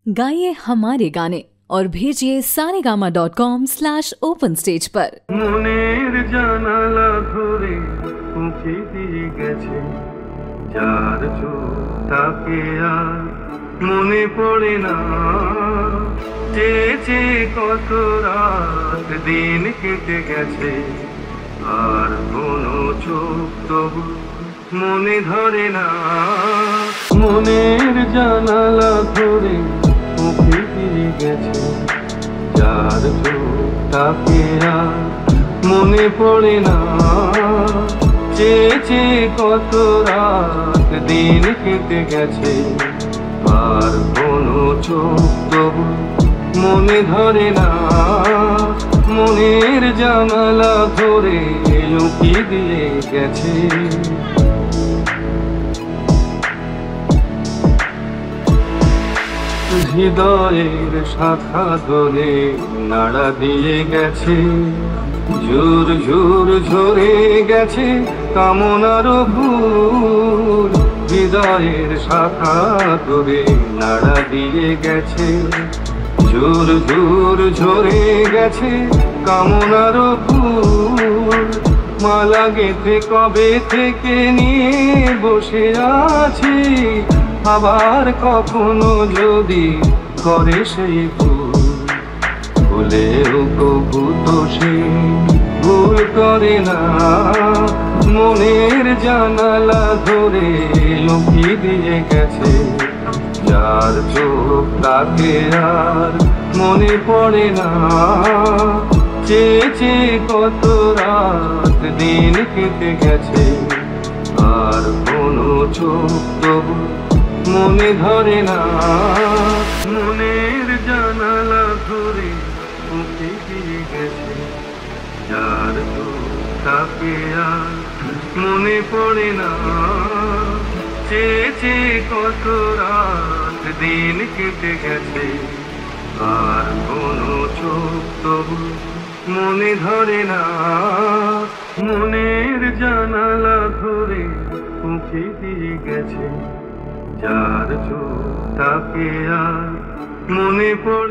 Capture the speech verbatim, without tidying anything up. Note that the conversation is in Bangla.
गाइए हमारे गाने और भेजिए Saregama dot com slash open stage पर। মনের জানালা ধরে উঁকি দিয়ে গেছে যার চোখ তাকে আর মনে পড়ে না। চেয়েছে কত রাত দিন কেটে গেছে আর কোনো চোখ তবু মনে ধরে না। মনের জানালা ধরে উঁকি দিয়ে গেছে যার চোখ তাকে আর মনে পড়ে না। চেয়েছে কত রাত দিন কেটে গেছে আর কোনো চোখ তবু মনে ধরে না। মনের জানালা ধরে উঁকি দিয়ে গেছে। হৃদয়ের শাখা ধরে নাড়া দিয়ে গেছে ঝুর ঝুর ঝরে গেছে কামনার ভুল। হৃদয়ের শাখা ধরে নাড়া দিয়ে গেছে ঝুর ঝুর ঝরে গেছে কামনার ভুল। মালা গেঁথে কবে থেকে নিয়ে বসে আছি আবার কখনো যদি করে সেই ভুল। ভুলেও কবু তো সে ভুল করে না। মনের জানালা ধরে উঁকি দিয়ে গেছে যার চোখ তাকে আর মনে পড়ে না। চেয়েছে কত রাত দিন কেটে গেছে আর কোনো চোখ তবু মনে ধরে না। মনের জানালা ধরে উঁকি দিয়ে গেছে যার চোখ তাকে আর মনে পড়ে না। চেয়েছে কত রাত দিন কেটে গেছে আর কোনো চোখ তবু মনে ধরে না। মনের জানালা ধরে উঁকি দিয়ে গেছে যার চোখ তাকে আর মনে পড়ে